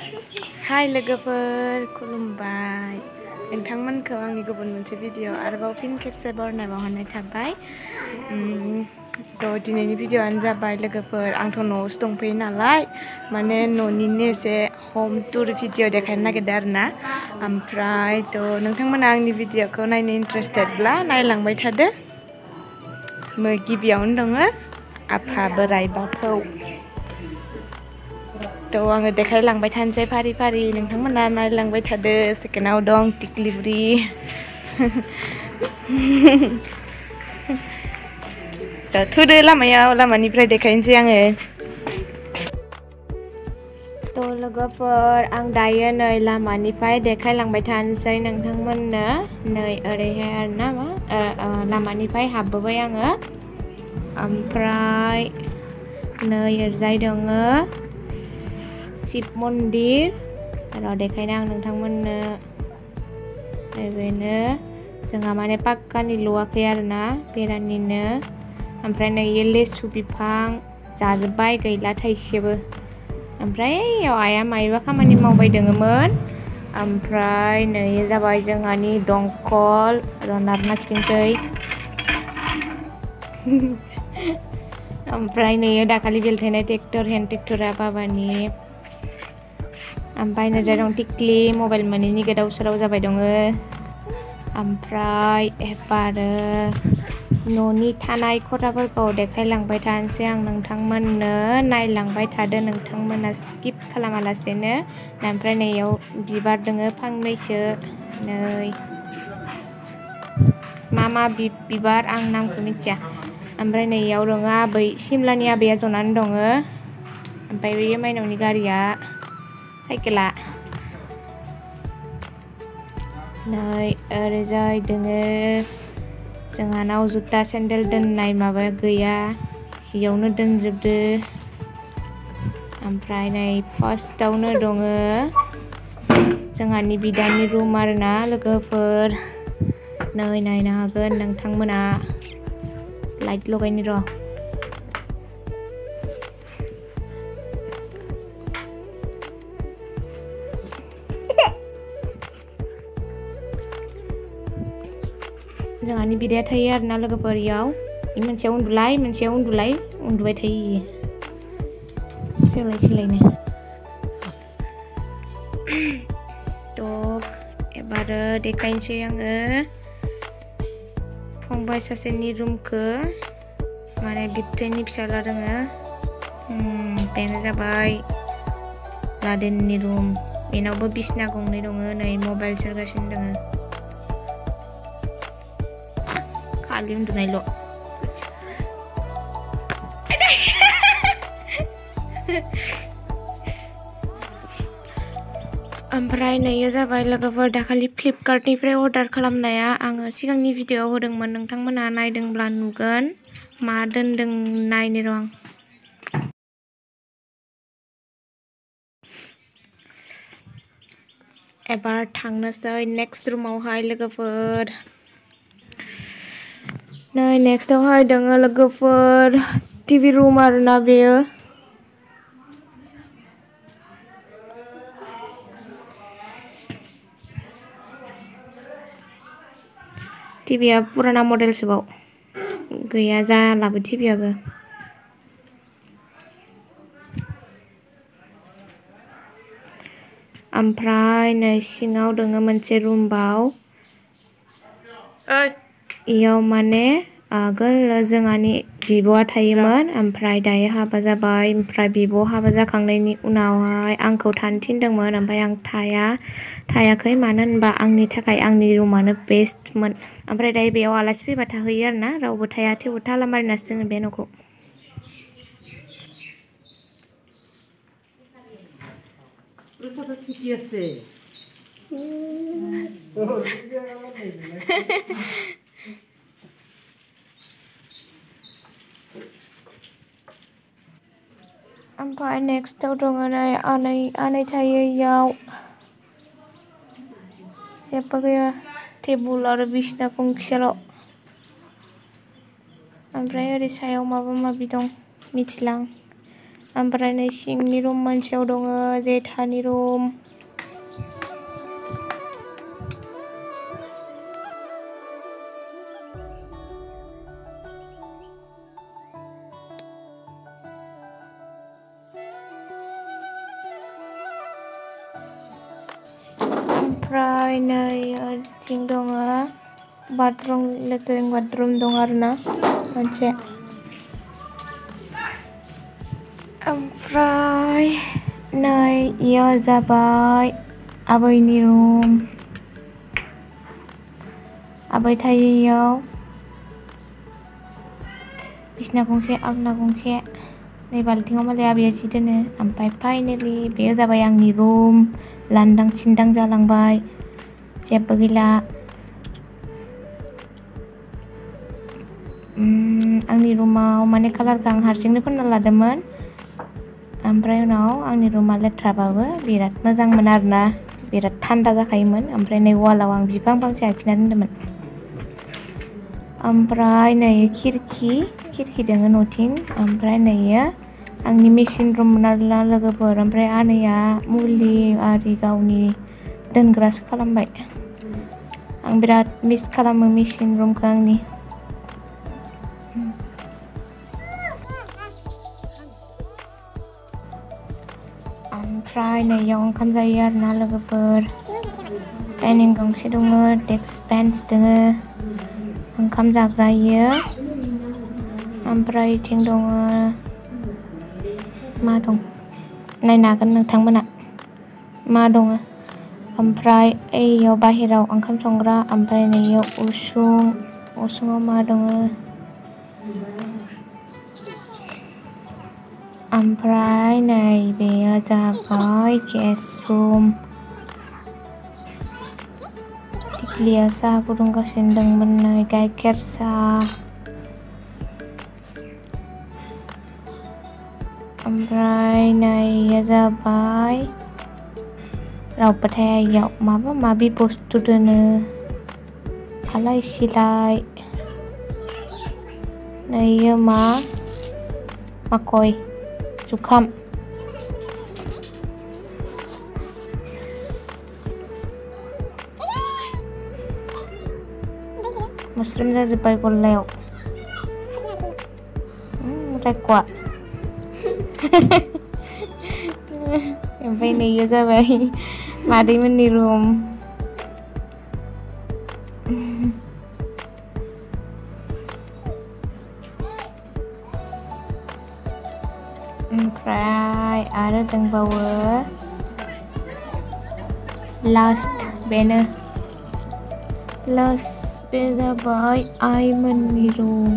हाय लोगोफोर खुलुमबाय नोंथांमोनखौ आंनि गुबुन मोनसे भिडिअ आरोबाव फिन खेबसे बरनाय बावहरनाय थाबाय दिनैनि भिडिअआनो जाबाय लोगोफोर आंथ' न'आवसो दंफैयो नालाय माने न'निनो एसे हम टुर भिडिअ देखायनो नागिरदों आरोना ओमफ्राय नोंथांमोना आंनि भिडिअखौ नायनो इन्टारेस्टेडब्ला नायलांबाय थादो गिबियावनो दङ आफा बोराइ बाथौ आङो देखायलांबाय थानोसै फारि फारि नोंथांमोना नायलांबाय थादो सेकेन्डआव दं टिक्लिब्रि थुदो लामानिफ्राय देखायनोसै आङो लोगोफोर आं दायो नै लामानिफ्राय देखायलांबाय थानोसै नोंथांमोननो नै ओरैहाय आरोना लामानिफ्राय हाबबोबाय आङो ओमफ्राय नै ओरैजाय दङ शिव मन्दिर र' देखायनो आं नोंथांमोननो बेनो जोंहा माने पाक्कानि लुवाखै आरोना बेरानिनो ओमफ्राय नै लेसु बिफां जाजोब्बाय गैला थाइसेबो ओमफ्राय आइया मायबा खामानि मावबाय दङमोन ओमफ्राय नै जाबाय जोंहानि दंखल र' नारना खिथिंसै ओमफ्राय नै दाखालि बेलथायनाय ट्रेक्टर हेन्ड ट्रेक्टरा बाबानि ओमफ्राय नै दं टिक्लि मबाइल मोनैनि गोदाव सोराव जाबाय दङ ओमफ्राय एबार न'नि थानाय खथाफोरखौ देखायलांबाय थानोसै आं नोंथांमोननो नायलांबाय थादो नोंथांमोना स्किप खालामालासेनो ओमफ्राय नैयाव बिबार दङ फांनैसो नै मा बिबार आं नामखौ मिथिया ओमफ्राय नैयाव दङ आबै सिमलानि आबैया जनानै दङ ओमफ्राय बेयो माइनावनि गारिया साइकेला नै ओरैजाय दोङो जोंहानाव जुथा सेन्देल दोननाय माबा गैया बेयावनो दोनजोबदो ओमफ्राय नै फार्स्टआवनो दङ जोंहानि बिदानि रुम आरोना लोगोफोर नै नायनो हागोन नोंथांमोना लाइट लगायनि र' जोंहानि बिदाया थायो आरोना लोगोफोर इयाव मोनसेयाव उन्दुलाय मोनसेयाव उन्दुबाय थायो सोलायनो एबार देखायनोसै आङो फंबाय सासेनि रुमखौ माने बिबथैनि फिसाला दङ बेनो जाबाय लादेननि रुम बेनावबो बिसना गंनै दङ नै मबाइल सेरगासिनो दङ खालि उन्दुनायल' ओमफ्राय नैयो जाबाय लोगोफोर दाखालि फ्लिपकार्टनिफ्राय अर्डार खालामनाया आङो सिगांनि भिडिअआव होदोंमोन नोंथांमोना नायदोंब्ला नुगोन मा दोनदों नायनो र' आं एबार थांनोसै नेक्स्ट रुमावहाय लोगोफोर नै नेक्स्टआवहाय दङ लोगोफोर टिभि रुम आरोना बेयो टिभिया पुराना मडेलसोबाव गैया जालाबो टिभियाबो ओमफ्राय नै सिङाव दङ मोनसे रुमबाव इयाव माने आगोल जोंहानि बिब'आ थायोमोन ओमफ्राय दायो हाबा जाबाय ओमफ्राय बिब' हाबा जाखांनायनि उनावहाय आंखौ थानो थिनदोंमोन ओमफ्राय आं थायाखै मानो होनबा आंनि थाखाय आंनि रुमानो बेस्टमोन ओमफ्राय दायो बेयाव आलासि फैबा थाहैयो आरोना रावबो थाया थेवबो ताला मारिनासो दोनो बे न'खौ ओमफ्राय नेक्स्टआव दङ नै आनै थायो इयाव जेबो गैया टेबुल आरो बिसना गंसेल' ओमफ्राय ओरै सायाव माबा माबि दं मिथिला ओमफ्राय नै सिंनि रुम मोनसेयाव दङ जेथानि रुम। ओमफ्राय नै ओरैथिं दङ बाथरुम, लेट्रिन बाथरुम दं आरोना मोनसे। ओमफ्राय नै इयो जाबाय आबैनि रुम। आबै थायो इयाव। बिसना गंसे, आलना गंसे। नै बाल्थिङाव मालाय आबैया जि दोनो। ओमफ्राय फाइनेलि बेयो जाबाय आंनि रुम। लांदां सिनदां जालांबाय, जेबो गैला। आंनि रुमाव माने कालारखौ आं हारसिंनो फोनना लादोंमोन। ओमफ्राय उनाव आंनि रुमा लेथ्राबाबो बिराद मोजांमोन आरोना, बिराद थान्दा जाखायोमोन। ओमफ्राय नै वालाव आं बिफां फांसे आखिना दोन्दोंमोन। ओमफ्राय नै खिरखि दङ न'थिं। ओमफ्राय नैयो आंनि मेसिन रुममोन आरोना लोगोफोर। ओमफ्राय आनैया मुलि आरि गावनि दोनग्रासो खालामबाय। आं बिराद मिस खालामो मेसिन रुमखौ आंनि। ओमफ्राय नैयाव ओंखाम जायो आरोना लोगोफोर। डाइनिं गंसे दङ, डेस्क बेन्च दङ, ओंखाम जाग्रा इयो। ओमफ्राय इथिं दङ, मा दं नायनो हागोन नोंथांमोना मा दङ। ओमफ्राय ओइयाव बाहेराव ओंखाम संग्रा। ओमफ्राय नैयाव उसुङाव मा दङ। ओमफ्राय नै बेयो जाबाय गेस रुम। थिख्लिया साहा फुदुंगासिनो दंमोन, नै गाइखेर साहा। ओमफ्राय नै जाबाय रावबो थाया इयाव, माबा माबि बुस्थु दोनो, आलाय सिलाय। नैयो माखय जुखाम। मोस्रोम जाजोब्बाय गल्लायाव। रायख'आ। ओमफ्राय नैयो जाबाय मादैमोननि रुम। ओमफ्राय आरो दंबावो लास्ट बेनो। बे जाबाय आइमोननि रुम।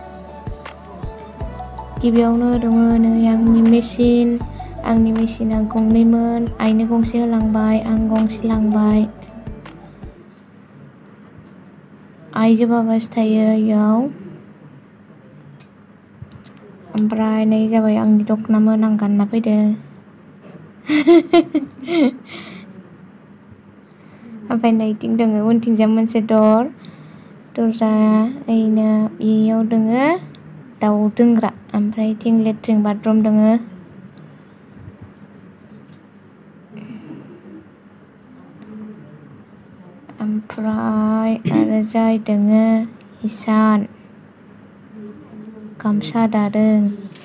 गिबियावनो दङ नै आंनि मेसिन। आंनि मेसिना गंनैमोन, आइनो गंसे होलांबाय, आं गंसे लांबाय। आइजो बाबासो थायो इयाव। ओमफ्राय नै जाबाय आंनि दख'नामोन, आं गानना फैदों। ओमफ्राय नैथिं दङ उनथिंजाय मोनसे दरजा, ओइनो इयाव दङ दाउ दोनग्रा। ओमफ्राय इथिं लेट्रिन बाथरुम दङ। ओमफ्राय आरो जाय दङ हिसान, गामसा दादों।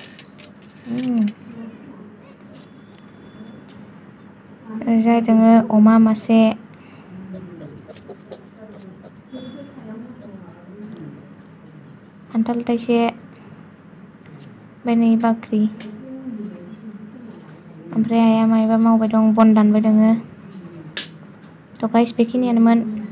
ओरैजाय दङ अमा मासे। खान्थाल थाइसे, ओमफ्राय नै बाख्रि। ओमफ्राय आइया मायबा मावबाय दं, बन दानबाय दङ। थ' गाइस बेखिनियानोमोन।